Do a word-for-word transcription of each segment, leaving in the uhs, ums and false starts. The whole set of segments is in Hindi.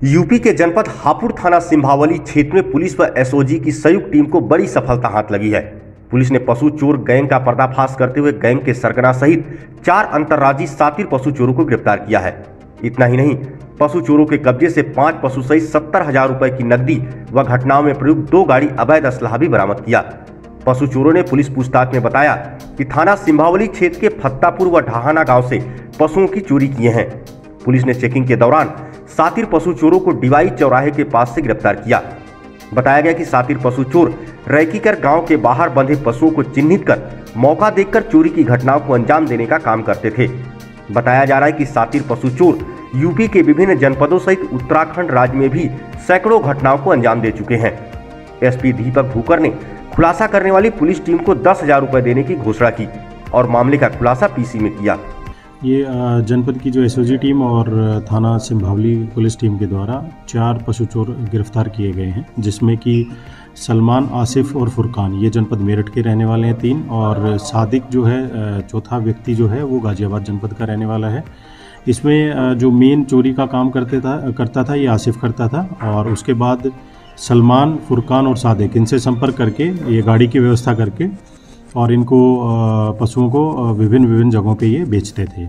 यूपी के जनपद हापुड़ थाना सिंभावली क्षेत्र में पुलिस व एसओजी की संयुक्त टीम को बड़ी सफलता हाथ लगी है। पुलिस ने पशु चोर गैंग का पर्दाफाश करते हुए गैंग के सरगना सहित चार अंतर्राज्यीय सातिर पशु चोरों को गिरफ्तार किया है। इतना ही नहीं, पशु चोरों के कब्जे से पांच पशु सहित सत्तर हजार रुपए की नकदी व घटनाओं में प्रयुक्त दो गाड़ी अवैध असलाह भी बरामद किया। पशु चोरों ने पुलिस पूछताछ में बताया कि थाना सिंभावली क्षेत्र के फत्तापुर व ढाहाना गांव से पशुओं की चोरी किए हैं। पुलिस ने चेकिंग के दौरान सातिर पशु चोरों को डिवाई चौराहे के पास से गिरफ्तार किया। बताया गया कि सातिर पशु चोर रैकीकर गांव के बाहर बंधे पशुओं को चिन्हित कर मौका देखकर चोरी की घटनाओं को अंजाम देने का काम करते थे। बताया जा रहा है कि सातिर पशु चोर यूपी के विभिन्न जनपदों सहित उत्तराखंड राज्य में भी सैकड़ों घटनाओं को अंजाम दे चुके हैं। एसपी दीपक भूकर ने खुलासा करने वाली पुलिस टीम को दस हजार रुपए देने की घोषणा की और मामले का खुलासा पीसी में किया। ये जनपद की जो एसओजी टीम और थाना सिंभावली पुलिस टीम के द्वारा चार पशु चोर गिरफ्तार किए गए हैं, जिसमें कि सलमान, आसिफ और फुरकान ये जनपद मेरठ के रहने वाले हैं तीन, और सादिक जो है चौथा व्यक्ति जो है वो गाजियाबाद जनपद का रहने वाला है। इसमें जो मेन चोरी का काम करते था करता था ये आसिफ करता था, और उसके बाद सलमान, फुरकान और सादिक इनसे संपर्क करके ये गाड़ी की व्यवस्था करके और इनको पशुओं को विभिन्न विभिन्न जगहों पे ये बेचते थे।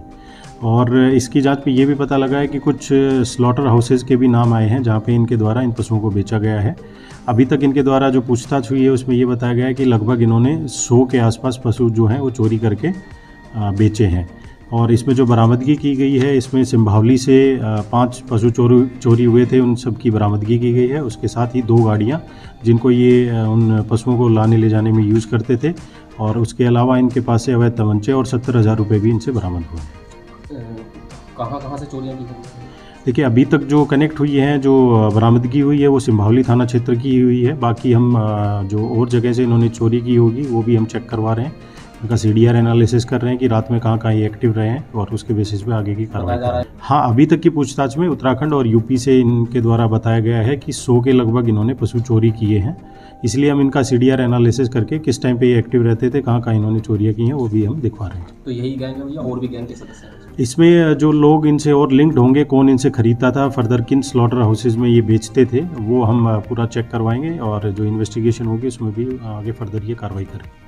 और इसकी जांच में ये भी पता लगा है कि कुछ स्लॉटर हाउसेज के भी नाम आए हैं जहाँ पे इनके द्वारा इन पशुओं को बेचा गया है। अभी तक इनके द्वारा जो पूछताछ हुई है उसमें ये बताया गया है कि लगभग इन्होंने सौ के आसपास पशु जो हैं वो चोरी करके बेचे हैं। और इसमें जो बरामदगी की गई है, इसमें सिंभावली से पांच पशु चोरी चोरी हुए थे, उन सब की बरामदगी की गई है। उसके साथ ही दो गाड़ियां जिनको ये उन पशुओं को लाने ले जाने में यूज़ करते थे, और उसके अलावा इनके पास से अवैध तमंचे और सत्तर हज़ार रुपये भी इनसे बरामद हुए। कहाँ कहाँ से चोरियाँ की? देखिए, अभी तक जो कनेक्ट हुई हैं, जो बरामदगी हुई है वो सिंभावली थाना क्षेत्र की हुई है। बाकी हम जो और जगह से इन्होंने चोरी की होगी वो भी हम चेक करवा रहे हैं, उनका सी डी आर एनालिसिस कर रहे हैं कि रात में कहाँ कहाँ ये एक्टिव रहे हैं, और उसके बेसिस पे आगे की कार्रवाई कर रहे हैं। हाँ, अभी तक की पूछताछ में उत्तराखंड और यूपी से इनके द्वारा बताया गया है कि सौ के लगभग इन्होंने पशु चोरी किए हैं। इसलिए हम इनका सी डी आर एनालिसिस करके किस टाइम पे ये एक्टिव रहते थे, कहाँ कहाँ इन्होंने चोरियाँ की हैं, वो भी हम दिखवा रहे हैं। तो यही गैंग है या और भी गैंग के सदस्य हैं? इसमें जो लोग इनसे और लिंक्ड होंगे, कौन इनसे खरीदता था, फर्दर किन स्लॉटर हाउसेज में ये बेचते थे, वो हम पूरा चेक करवाएंगे, और जो इन्वेस्टिगेशन होगी उसमें भी आगे फर्दर ये कार्रवाई करेंगे।